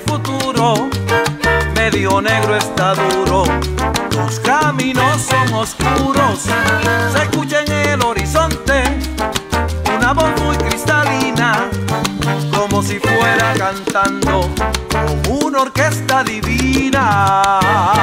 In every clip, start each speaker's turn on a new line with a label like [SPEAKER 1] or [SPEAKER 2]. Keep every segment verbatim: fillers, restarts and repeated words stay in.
[SPEAKER 1] futuro medio negro está duro, los caminos son oscuros, se escucha en el horizonte una voz muy cristalina, como si fuera cantando con una orquesta divina.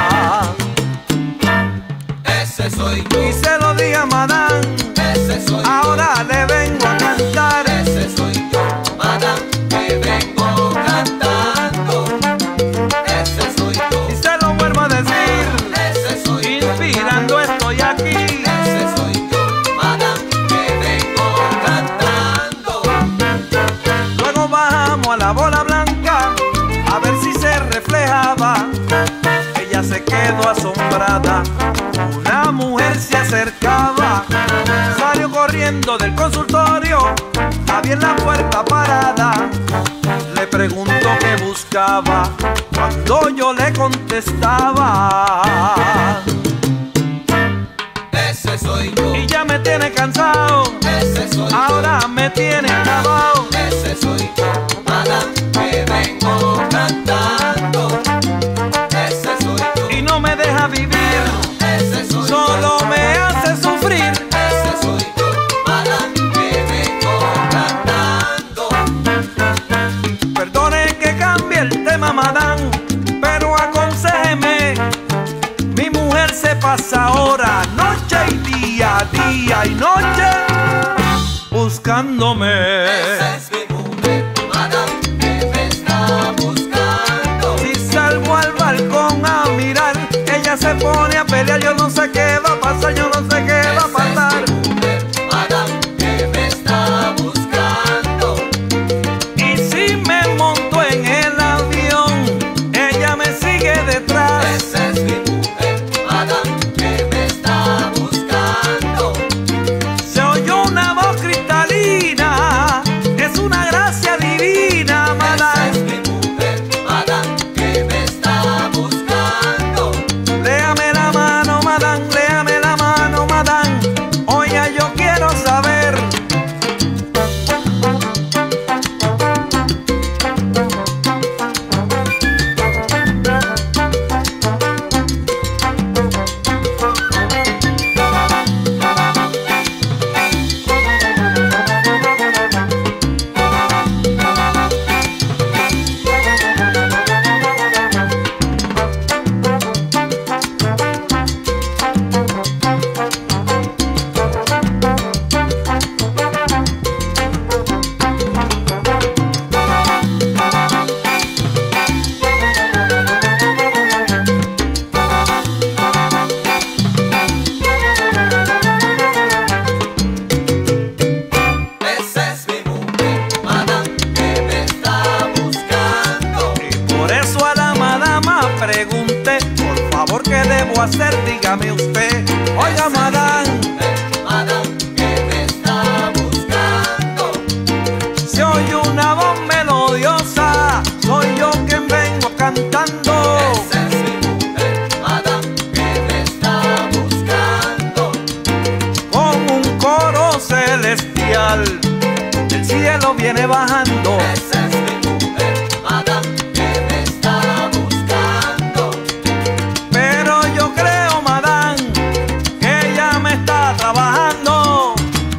[SPEAKER 2] Ese soy yo.
[SPEAKER 1] Y se lo di a Madame,
[SPEAKER 2] Ese soy yo.
[SPEAKER 1] ahora le vengo a cantar.
[SPEAKER 2] Ese soy yo, Madame, que vengo cantando. Ese soy yo.
[SPEAKER 1] Y se lo vuelvo a decir,
[SPEAKER 2] Ese soy yo.
[SPEAKER 1] inspirando estoy aquí.
[SPEAKER 2] Ese soy yo, Madame, que vengo cantando.
[SPEAKER 1] Luego bajamos a la bola blanca a ver si se reflejaba. Ella se quedó asombrada, una mujer se acercaba, salió corriendo del consultorio, había en la puerta parada. Le preguntó qué buscaba, cuando yo le contestaba.
[SPEAKER 2] Ese soy yo.
[SPEAKER 1] Y ya me tiene cansado,
[SPEAKER 2] Ese soy yo.
[SPEAKER 1] ahora me tiene acabado.
[SPEAKER 2] Ese soy yo, Madame, que vengo cantando. Ese soy yo.
[SPEAKER 1] Y no me deja vivir,
[SPEAKER 2] Ese soy yo.
[SPEAKER 1] solo me hace sufrir.
[SPEAKER 2] Ese soy yo, Madame, que vengo cantando.
[SPEAKER 1] Perdone que cambie el tema, Madame, pero aconséjeme. Mi mujer se pasa ahora, noche y día, día y noche, buscándome.
[SPEAKER 2] Esa es mi mujer, Madame, que me está buscando.
[SPEAKER 1] Si salgo al balcón a mirar, ella se pone a pelear. Yo no sé qué va a pasar, yo no sé qué va a pasar.
[SPEAKER 2] Esa es mi mujer, Madame, que me está buscando.
[SPEAKER 1] Y si me monto en el avión, ella me sigue detrás.
[SPEAKER 2] Esa es mi mujer, Madame, que me está buscando.
[SPEAKER 1] Se oyó una voz cristalina, es una gracia divina,
[SPEAKER 2] Esa
[SPEAKER 1] Madame.
[SPEAKER 2] es mi mujer, Madame, que me está buscando.
[SPEAKER 1] Léame la mano, Madame, léame la mano, Madame. Oiga, yo quiero saber.
[SPEAKER 2] Esa es mi mujer, Madame, que me está buscando.
[SPEAKER 1] Y por eso a la madama pregunté, por favor, ¿qué debo hacer? Dígame usted. Oiga, Madame,
[SPEAKER 2] Madame, que me está buscando.
[SPEAKER 1] se oye una voz melodiosa, soy yo quien vengo cantando.
[SPEAKER 2] Esa es mi mujer, Madame, que me está buscando.
[SPEAKER 1] Con un coro celestial, del cielo viene bajando.
[SPEAKER 2] Esa es mi mujer, Madame, que me está buscando.
[SPEAKER 1] Pero yo creo, Madame, que ella me está trabajando.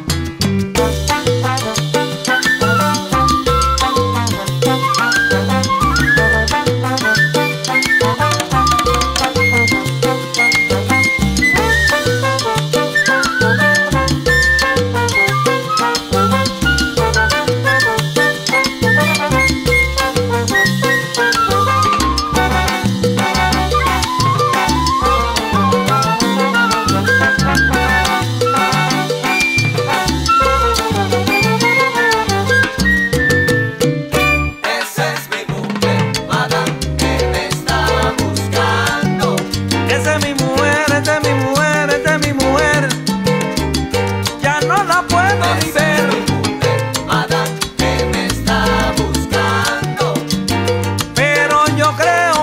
[SPEAKER 2] Esa es mi mujer, Madame, que me está buscando.
[SPEAKER 1] Esa es mi mujer, esa es mi mujer, esa es mi mujer. Ya no la puedo ni
[SPEAKER 2] Esa
[SPEAKER 1] ver.
[SPEAKER 2] es mi mujer, Madame, que me está buscando.
[SPEAKER 1] Pero yo creo,